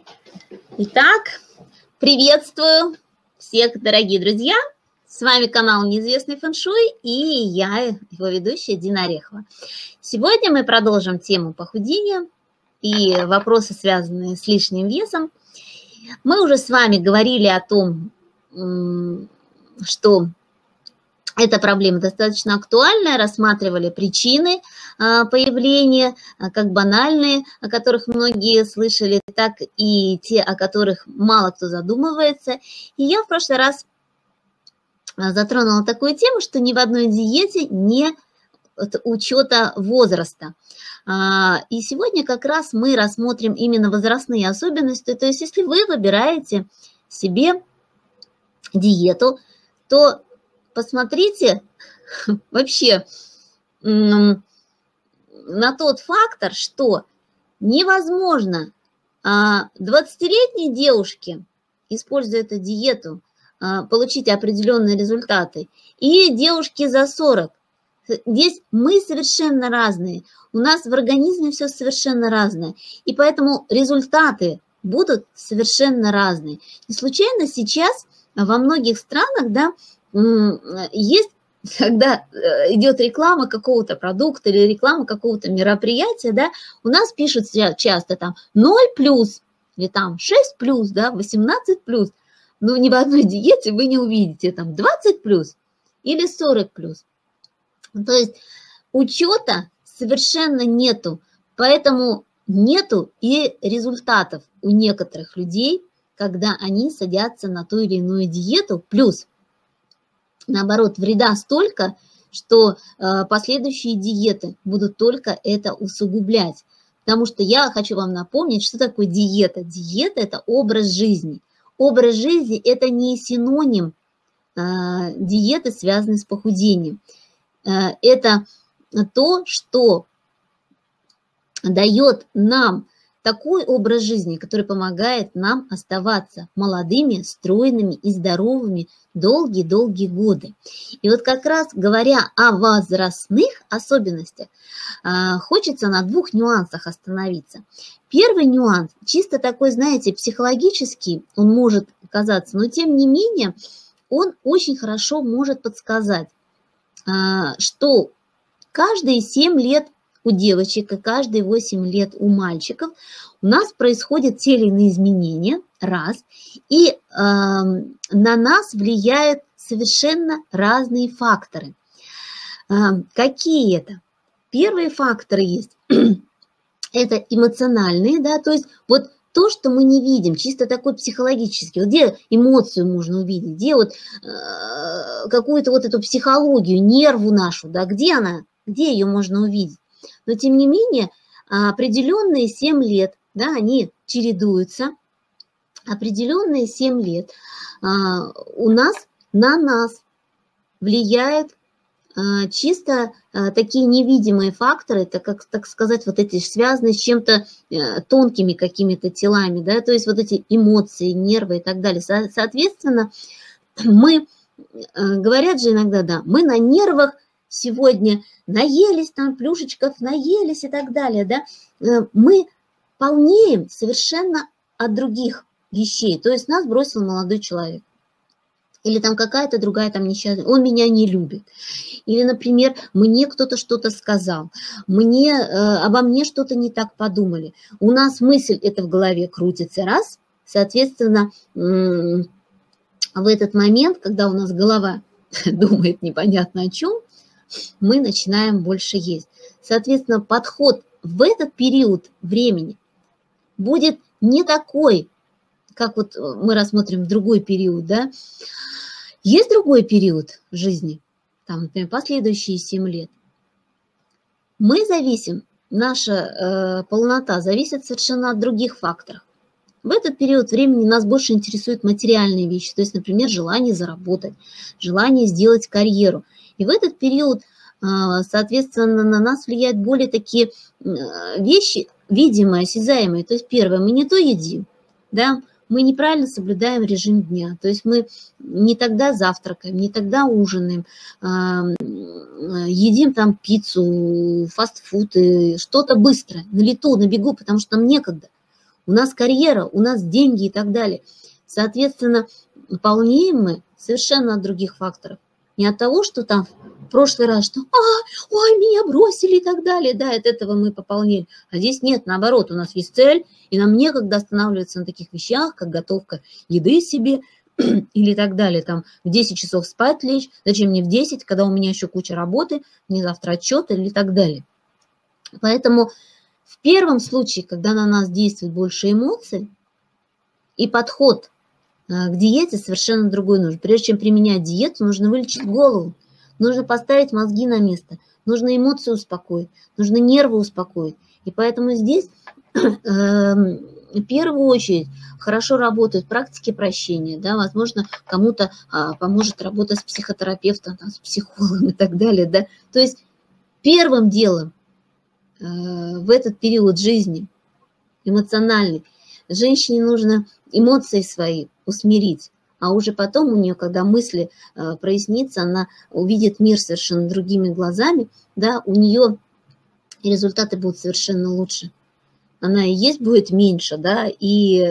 Итак, приветствую всех, дорогие друзья. С вами канал Неизвестный фэн-шуй и я, его ведущая Дина Орехова. Сегодня мы продолжим тему похудения и вопросы, связанные с лишним весом. Мы уже с вами говорили о том, что эта проблема достаточно актуальная, рассматривали причины появления, как банальные, о которых многие слышали, так и те, о которых мало кто задумывается. И я в прошлый раз затронула такую тему, что ни в одной диете нет учета возраста. И сегодня как раз мы рассмотрим именно возрастные особенности. То есть если вы выбираете себе диету, то посмотрите вообще на тот фактор, что невозможно 20-летней девушке, используя эту диету, получить определенные результаты, и девушке за 40. Здесь мы совершенно разные, у нас в организме все совершенно разное, и поэтому результаты будут совершенно разные. Не случайно сейчас во многих странах, да, есть, когда идет реклама какого-то продукта или реклама какого-то мероприятия, да, у нас пишут часто там 0+, или там 6+, да, 18+, но ни в одной диете вы не увидите там 20+, или 40+. То есть учета совершенно нету, поэтому нету и результатов у некоторых людей, когда они садятся на ту или иную диету, плюс наоборот, вреда столько, что последующие диеты будут только это усугублять. Потому что я хочу вам напомнить, что такое диета. Диета – это образ жизни. Образ жизни – это не синоним диеты, связанной с похудением. Это то, что дает нам такой образ жизни, который помогает нам оставаться молодыми, стройными и здоровыми долгие-долгие годы. И вот как раз говоря о возрастных особенностях, хочется на двух нюансах остановиться. Первый нюанс, чисто такой, знаете, психологический, он может казаться, но тем не менее он очень хорошо может подсказать, что каждые 7 лет у девочек и каждые 8 лет у мальчиков у нас происходят те или иные изменения, раз, и на нас влияют совершенно разные факторы. Какие это? Первые факторы есть, это эмоциональные, да, то есть вот то, что мы не видим, чисто такой психологический, вот где эмоцию можно увидеть, где вот какую-то вот эту психологию, нерву нашу, да, где она, где ее можно увидеть. Но, тем не менее, определенные 7 лет, да, они чередуются, определенные 7 лет у нас, на нас влияют чисто такие невидимые факторы, так сказать, вот эти связанные с чем-то тонкими какими-то телами, да, то есть вот эти эмоции, нервы и так далее. Соответственно, мы, говорят же иногда, да, мы на нервах сегодня наелись, там плюшечков наелись и так далее, да, мы полнеем совершенно от других вещей, то есть нас бросил молодой человек, или там какая-то другая там несчастная, он меня не любит, или, например, мне кто-то что-то сказал, обо мне что-то не так подумали, у нас мысль эта в голове крутится, раз, соответственно, в этот момент, когда у нас голова думает непонятно о чем, мы начинаем больше есть. Соответственно, подход в этот период времени будет не такой, как вот мы рассмотрим другой период, да. Есть другой период жизни, там, например, последующие 7 лет. Мы зависим, наша полнота зависит совершенно от других факторов. В этот период времени нас больше интересуют материальные вещи, то есть, например, желание заработать, желание сделать карьеру. И в этот период, соответственно, на нас влияют более такие вещи, видимые, осязаемые. То есть, первое, мы не то едим, да, мы неправильно соблюдаем режим дня, то есть мы не тогда завтракаем, не тогда ужинаем, едим там пиццу, фастфуд, что-то быстрое, на лету, на бегу, потому что нам некогда. у нас карьера, у нас деньги и так далее. Соответственно, полнеем мы совершенно от других факторов. Не от того, что там в прошлый раз, что ой, меня бросили и так далее, да, от этого мы пополнели. А здесь нет, наоборот, у нас есть цель, и нам некогда останавливаться на таких вещах, как готовка еды себе или так далее. Там в 10 часов спать лечь, зачем мне в 10, когда у меня еще куча работы, мне завтра отчет или так далее. Поэтому в первом случае, когда на нас действует больше эмоций, и подход к диете совершенно другой нужен. Прежде чем применять диету, нужно вылечить голову, нужно поставить мозги на место, нужно эмоции успокоить, нужно нервы успокоить. И поэтому здесь в первую очередь хорошо работают практики прощения, да, возможно, кому-то поможет работа с психотерапевтом, там, с психологом и так далее. Да. То есть первым делом в этот период жизни эмоциональный женщине нужно эмоции свои усмирить, а уже потом у нее, когда мысли прояснится, она увидит мир совершенно другими глазами, да, у нее результаты будут совершенно лучше. Она и есть будет меньше, да, и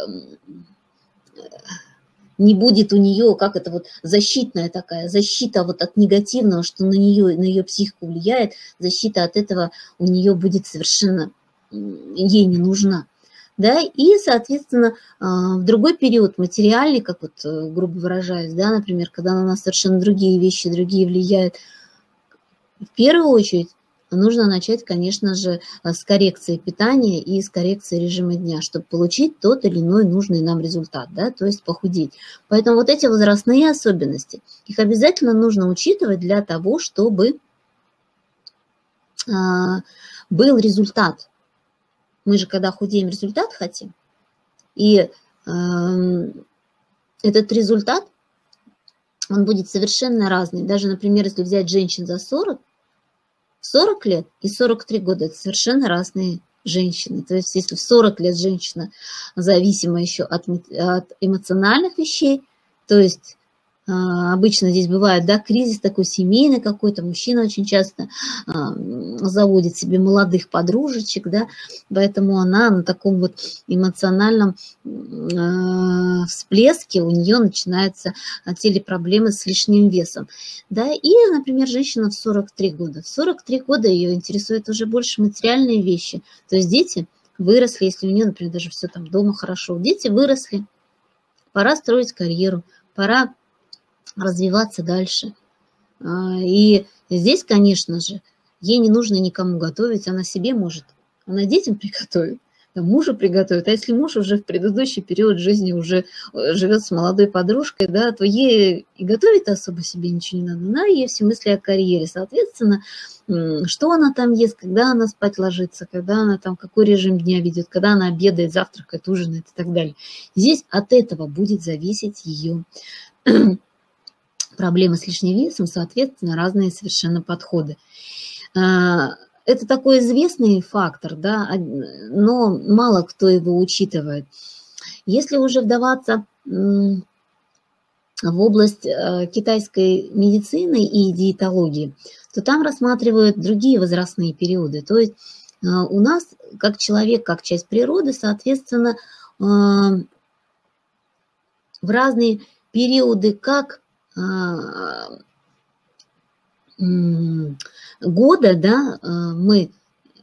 не будет у нее, как это вот защитная такая, защита вот от негативного, что на ее психику влияет, защита от этого у нее будет совершенно, ей не нужна. Да, и, соответственно, в другой период материальный, как вот грубо выражаясь, да, например, когда на нас совершенно другие вещи, другие влияют, в первую очередь нужно начать, конечно же, с коррекции питания и с коррекции режима дня, чтобы получить тот или иной нужный нам результат, да, то есть похудеть. Поэтому вот эти возрастные особенности, их обязательно нужно учитывать для того, чтобы был результат. Мы же, когда худеем, результат хотим. И этот результат, он будет совершенно разный. Даже, например, если взять женщин за 40 лет и 43 года, это совершенно разные женщины. То есть если в 40 лет женщина зависима еще от эмоциональных вещей, то есть обычно здесь бывает, да, кризис такой семейный какой-то, мужчина очень часто заводит себе молодых подружечек, да, поэтому она на таком вот эмоциональном всплеске, у нее начинаются телепроблемы с лишним весом, да, и, например, женщина в 43 года. В 43 года ее интересуют уже больше материальные вещи, то есть дети выросли, если у нее, например, даже все там дома хорошо, дети выросли, пора строить карьеру, пора развиваться дальше. И здесь, конечно же, ей не нужно никому готовить, она себе может, она детям приготовит, мужу приготовит. А если муж уже в предыдущий период жизни уже живет с молодой подружкой, да, то ей и готовить особо себе ничего не надо. На ей все мысли о карьере. Соответственно, что она там ест, когда она спать ложится, когда она там, какой режим дня ведет, когда она обедает, завтракает, ужинает и так далее. Здесь от этого будет зависеть ее проблемы с лишним весом, соответственно, разные совершенно подходы. Это такой известный фактор, да, но мало кто его учитывает. Если уже вдаваться в область китайской медицины и диетологии, то там рассматривают другие возрастные периоды. То есть у нас, как человек, как часть природы, соответственно, в разные периоды, как года, да, мы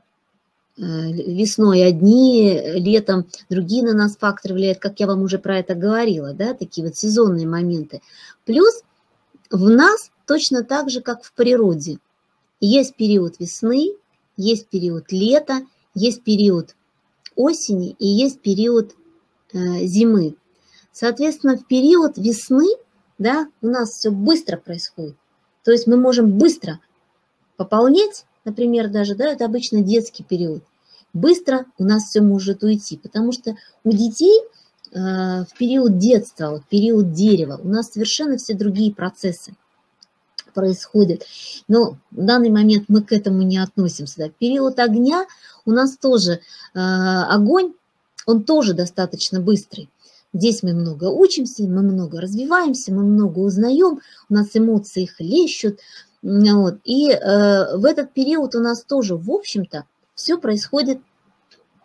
весной одни, летом другие на нас факторы влияют, как я вам уже про это говорила, да, такие вот сезонные моменты. Плюс в нас точно так же, как в природе. Есть период весны, есть период лета, есть период осени и есть период зимы. Соответственно, в период весны, да, у нас все быстро происходит. То есть мы можем быстро пополнять, например, даже, да, это обычно детский период. Быстро у нас все может уйти, потому что у детей в период детства, вот период дерева, у нас совершенно все другие процессы происходят. Но в данный момент мы к этому не относимся. Да. Период огня у нас тоже огонь, он тоже достаточно быстрый. Здесь мы много учимся, мы много развиваемся, мы много узнаем, у нас эмоции хлещут. Вот. И в этот период у нас тоже, в общем-то, все происходит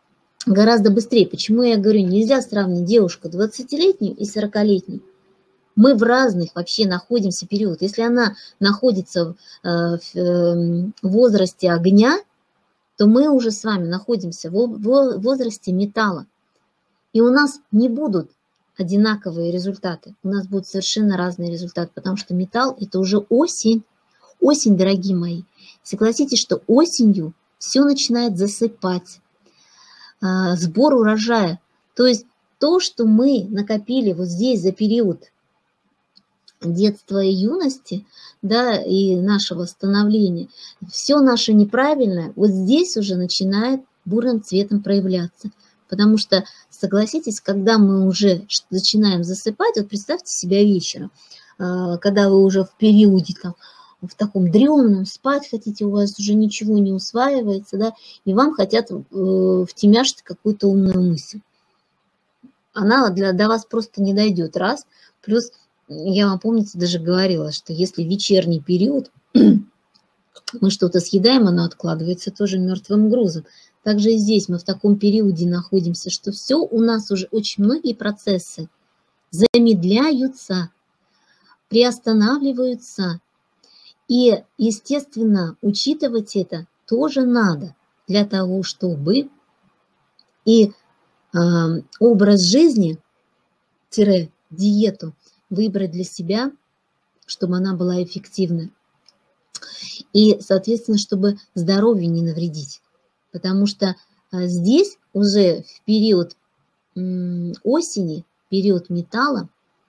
гораздо быстрее. Почему я говорю, нельзя сравнивать девушку 20-летнюю и 40-летнюю. Мы в разных вообще находимся период. Если она находится в возрасте огня, то мы уже с вами находимся в возрасте металла. И у нас не будут одинаковые результаты. У нас будут совершенно разные результаты, потому что металл – это уже осень. Осень, дорогие мои. Согласитесь, что осенью все начинает засыпать. Сбор урожая. То есть то, что мы накопили вот здесь за период детства и юности, да, и нашего становления, все наше неправильное вот здесь уже начинает бурным цветом проявляться. Потому что, согласитесь, когда мы уже начинаем засыпать, вот представьте себя вечером, когда вы уже в периоде там, в таком дремном, спать хотите, у вас уже ничего не усваивается, да, и вам хотят втемяшить какую-то умную мысль. Она до вас просто не дойдет, раз. Плюс, я вам, помните, даже говорила, что если вечерний период мы что-то съедаем, оно откладывается тоже мертвым грузом. Также и здесь мы в таком периоде находимся, что все у нас уже очень многие процессы замедляются, приостанавливаются. И, естественно, учитывать это тоже надо для того, чтобы и образ жизни, диету выбрать для себя, чтобы она была эффективной. И, соответственно, чтобы здоровью не навредить. Потому что здесь уже в период осени, период металла,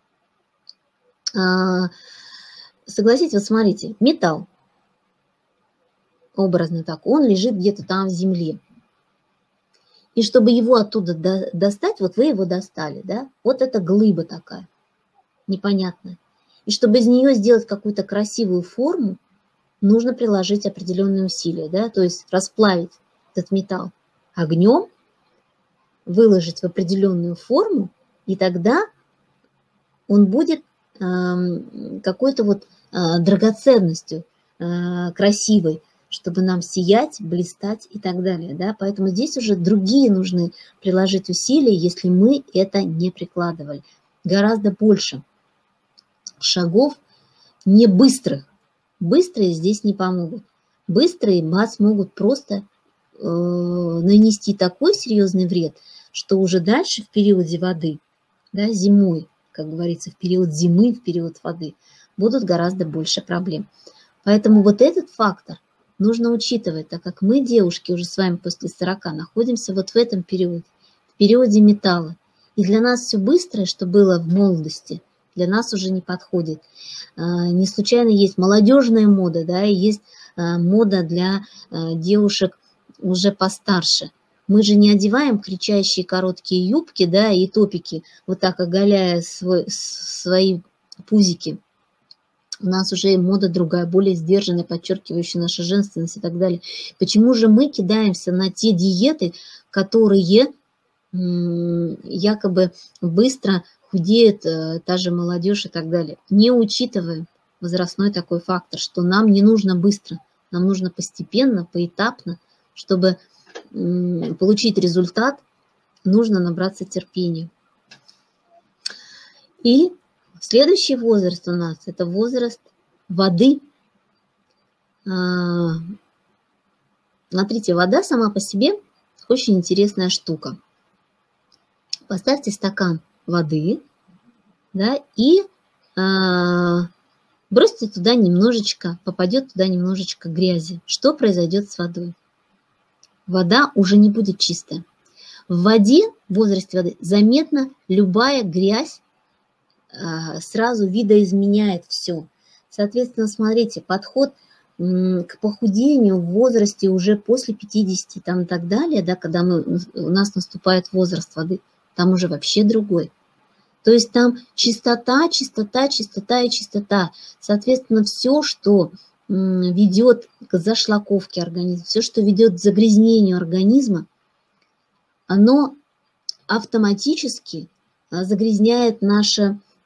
согласитесь, вот смотрите, металл, образно так, он лежит где-то там в земле. И чтобы его оттуда достать, вот вы его достали, да, вот это глыба такая, непонятная. И чтобы из нее сделать какую-то красивую форму, нужно приложить определенные усилия, да, то есть расплавить этот металл огнем, выложить в определенную форму, и тогда он будет какой-то вот драгоценностью красивой, чтобы нам сиять, блистать и так далее. Да? Поэтому здесь уже другие нужны приложить усилия, если мы это не прикладывали. Гораздо больше шагов не быстрых. Быстрые здесь не помогут. Быстрые вас могут просто нанести такой серьезный вред, что уже дальше в периоде воды, да, зимой, как говорится, в период зимы, в период воды, будут гораздо больше проблем. Поэтому вот этот фактор нужно учитывать, так как мы, девушки, уже с вами после 40 находимся вот в этом периоде, в периоде металла. И для нас все быстрое, что было в молодости, для нас уже не подходит. Не случайно есть молодежная мода, да, и есть мода для девушек уже постарше. Мы же не одеваем кричащие короткие юбки, да, и топики, вот так оголяя свои пузики. У нас уже мода другая, более сдержанная, подчеркивающая нашу женственность и так далее. Почему же мы кидаемся на те диеты, которые якобы быстро худеет та же молодежь и так далее, не учитывая возрастной такой фактор, что нам не нужно быстро, нам нужно постепенно, поэтапно, чтобы получить результат, нужно набраться терпения. И следующий возраст у нас – это возраст воды. Смотрите, вода сама по себе очень интересная штука. Поставьте стакан воды, да, и бросьте туда немножечко, попадет туда немножечко грязи. Что произойдет с водой? Вода уже не будет чистая. В воде, в возрасте воды, заметно любая грязь сразу видоизменяет все. Соответственно, смотрите, подход к похудению в возрасте уже после 50 там, и так далее, да, когда у нас наступает возраст воды, там уже вообще другой. То есть там чистота, чистота, чистота и чистота. Соответственно, все, что ведет к зашлаковке организма, все, что ведет к загрязнению организма, оно автоматически загрязняет наш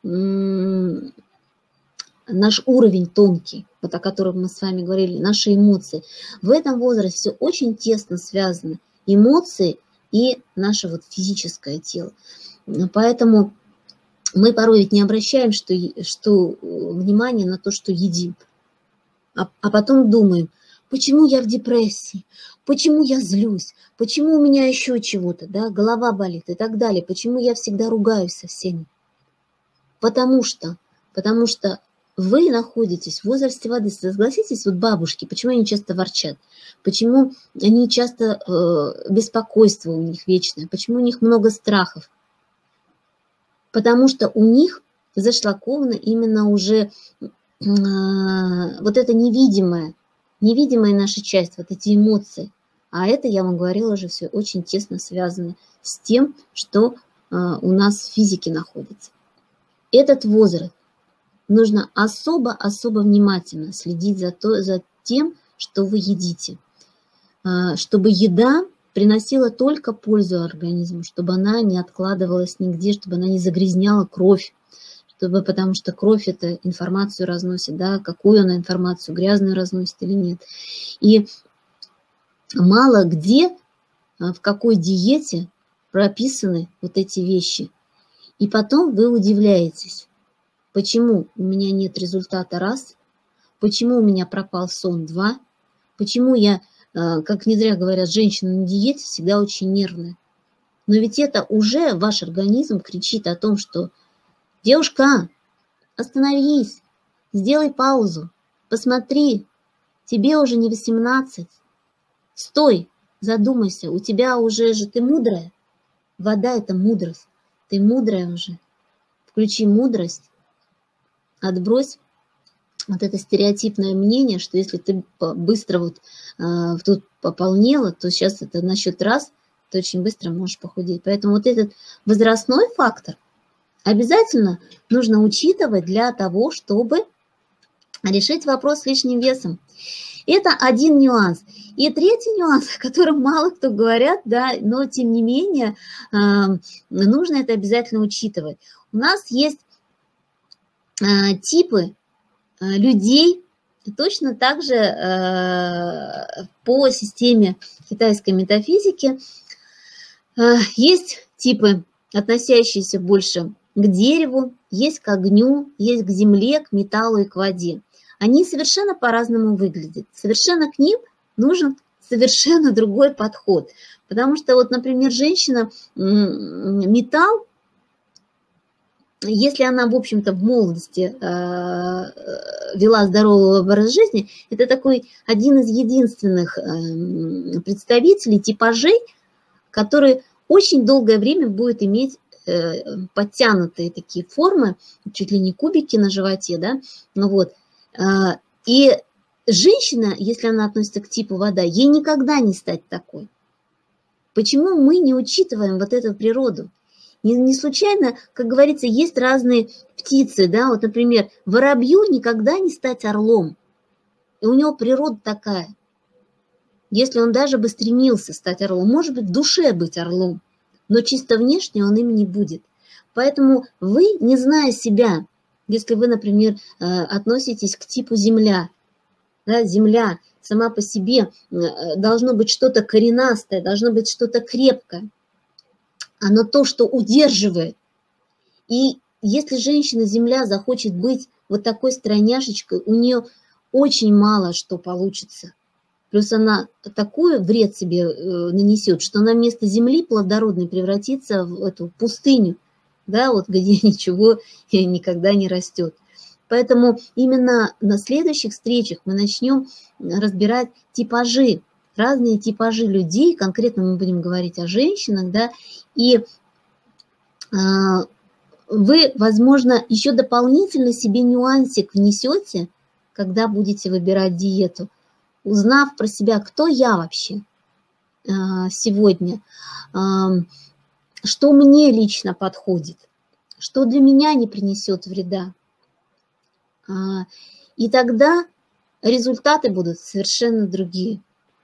уровень тонкий, вот о котором мы с вами говорили, наши эмоции. В этом возрасте все очень тесно связано. Эмоции и наше вот физическое тело. Поэтому мы порой ведь не обращаем внимание на то, что едим, а потом думаем, почему я в депрессии, почему я злюсь, почему у меня еще чего-то, да, голова болит и так далее, почему я всегда ругаюсь со всеми. Потому что вы находитесь в возрасте воды. Согласитесь, вот бабушки, почему они часто ворчат? Почему они часто, беспокойство у них вечное? Почему у них много страхов? Потому что у них зашлакована именно уже вот эта невидимая наша часть, вот эти эмоции. А это, я вам говорила уже, все очень тесно связано с тем, что у нас в физике находится. Этот возраст нужно особо внимательно следить за тем, что вы едите, чтобы еда приносила только пользу организму, чтобы она не откладывалась нигде, чтобы она не загрязняла кровь, потому что кровь это информацию разносит, да, какую она информацию, грязную разносит или нет. И мало где, в какой диете прописаны вот эти вещи. И потом вы удивляетесь, почему у меня нет результата раз, почему у меня пропал сон два, почему я, как не зря говорят, женщина на диете всегда очень нервная. Но ведь это уже ваш организм кричит о том, что девушка, остановись, сделай паузу, посмотри, тебе уже не 18, стой, задумайся, у тебя уже же ты мудрая, вода это мудрость. Ты мудрая уже. Включи мудрость, отбрось вот это стереотипное мнение, что если ты быстро вот тут пополнела, то сейчас это на счет раз, ты очень быстро можешь похудеть. Поэтому вот этот возрастной фактор обязательно нужно учитывать для того, чтобы решить вопрос с лишним весом. Это один нюанс. И третий нюанс, о котором мало кто говорят, да, но тем не менее нужно это обязательно учитывать. У нас есть типы людей, точно так же по системе китайской метафизики есть типы, относящиеся больше к дереву, есть к огню, есть к земле, к металлу и к воде. Они совершенно по-разному выглядят. Совершенно к ним нужен совершенно другой подход. Потому что, вот, например, женщина, металл, если она, в общем-то, в молодости вела здоровый образ жизни, это такой один из единственных представителей типажей, который очень долгое время будет иметь подтянутые такие формы, чуть ли не кубики на животе, да, ну вот. И женщина, если она относится к типу вода, ей никогда не стать такой. Почему мы не учитываем вот эту природу? Не случайно, как говорится, есть разные птицы, да, вот, например, воробью никогда не стать орлом. И у него природа такая. Если он даже бы стремился стать орлом, может быть, в душе быть орлом, но чисто внешне он им не будет. Поэтому вы, не зная себя, если вы, например, относитесь к типу земля, да, земля сама по себе должно быть что-то коренастое, должно быть что-то крепкое. Оно то, что удерживает. И если женщина-земля захочет быть вот такой стройняшечкой, у нее очень мало что получится. Плюс она такой вред себе нанесет, что она вместо земли плодородной превратится в эту пустыню, да, вот где ничего никогда не растет. Поэтому именно на следующих встречах мы начнем разбирать типажи, разные типажи людей, конкретно мы будем говорить о женщинах, да, и вы, возможно, еще дополнительно себе нюансик внесете, когда будете выбирать диету, узнав про себя, кто я вообще сегодня, что мне лично подходит, что для меня не принесет вреда. И тогда результаты будут совершенно другие.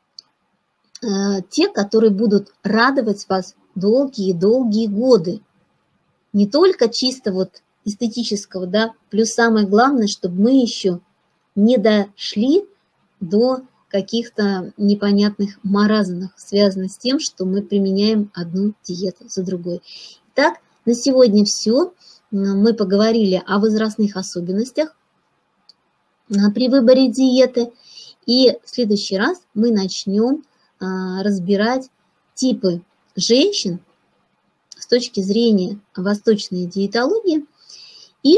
Те, которые будут радовать вас долгие-долгие годы. Не только чисто вот эстетического, да, плюс самое главное, чтобы мы еще не дошли до каких-то непонятных маразмах, связанных с тем, что мы применяем одну диету за другой. Итак, на сегодня все. Мы поговорили о возрастных особенностях при выборе диеты. И в следующий раз мы начнем разбирать типы женщин с точки зрения восточной диетологии. И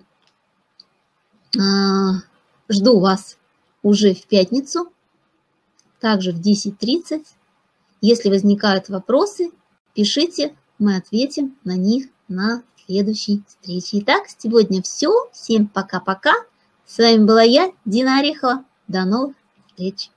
жду вас уже в пятницу, также в 10:30. Если возникают вопросы, пишите, мы ответим на них на следующей встрече. Итак, сегодня все. Всем пока-пока. С вами была я, Дина Орехова. До новых встреч.